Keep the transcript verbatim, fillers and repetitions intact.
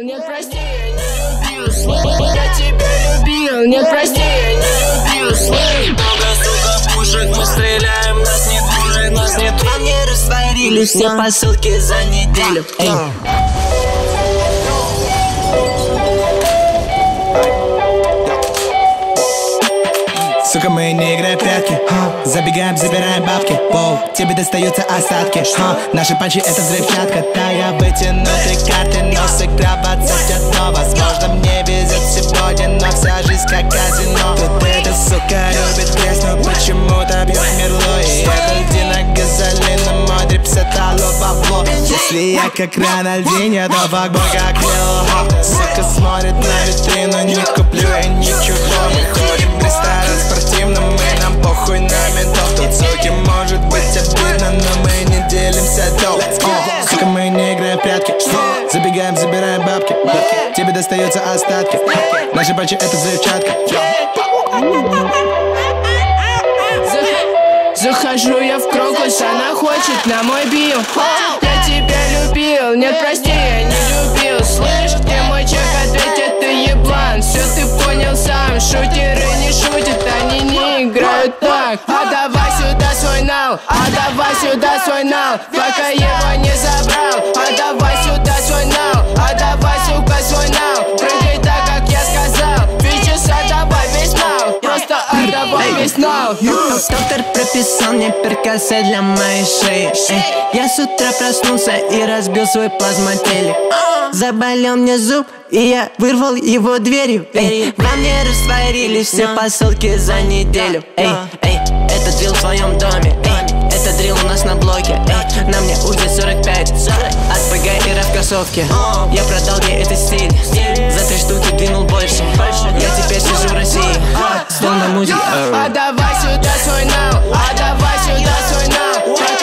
Нет, прости, я не любил, слышь, я тебя любил. Нет, прости, я не любил, слышь. Много, сука, пушек, мы стреляем, нас не двое, нас не двое. Мне растворили все посылки за неделю. Эй. Сука, мы не играем в прятки, забегаем, забираем бабки. Воу, тебе достаются остатки. Наши панчи это взрывчатка. Да, я вытянутые карты, но сыгрываться одно. Возможно, мне везет сегодня, но вся жизнь как казино. Тут эта сука любит грязь, но почему-то бьет мерло. И это льдина газолина, мой дрипс это лобово. Если я как Рональдиньо, то факбой как Лил. Сука смотрит на витрину, не куплю я ничего. Мы ходим в ресторан спортивным, мы нам похуй на ментов. Тут суки может быть обидно, но мы не делимся доп. Сука, мы не играем в прятки, забегаем, забираем бабки. Тебе достаются остатки. Наши панчи это взрывчатка. Захожу я в Крокус, она хочет на мой бил. Я тебя любил, нет, прости, я не любил. Слышь, где мой чек, ответь, это еблан. Все ты понял сам, шутеры не шутят, они не играют так. А давай сюда свой нал, а давай сюда свой нал, пока его не забрал. А давай сюда свой нал, а давай, сука, свой нал. Прыгай так, как я сказал, бичес, отдавай весь нал. Просто отдавай весь нал. Доктор прописал мне перкосе для моей шеи. Эй, я с утра проснулся и разбил свой плазмотелек. Заболел мне зуб, и я вырвал его дверью. Эй, во мне растворились все посылки за неделю. Эй, эй, это дрил в твоем доме. Эй, это дрил у нас на блоке. Эй, на мне УЗИ сорок пять от ПГ и в кроссовке. Я продал ей этот стиль, за три штуки двинул больше. Я теперь сижу в России, стол на музе. А давай сюда свой нал, а давай сюда свой нал.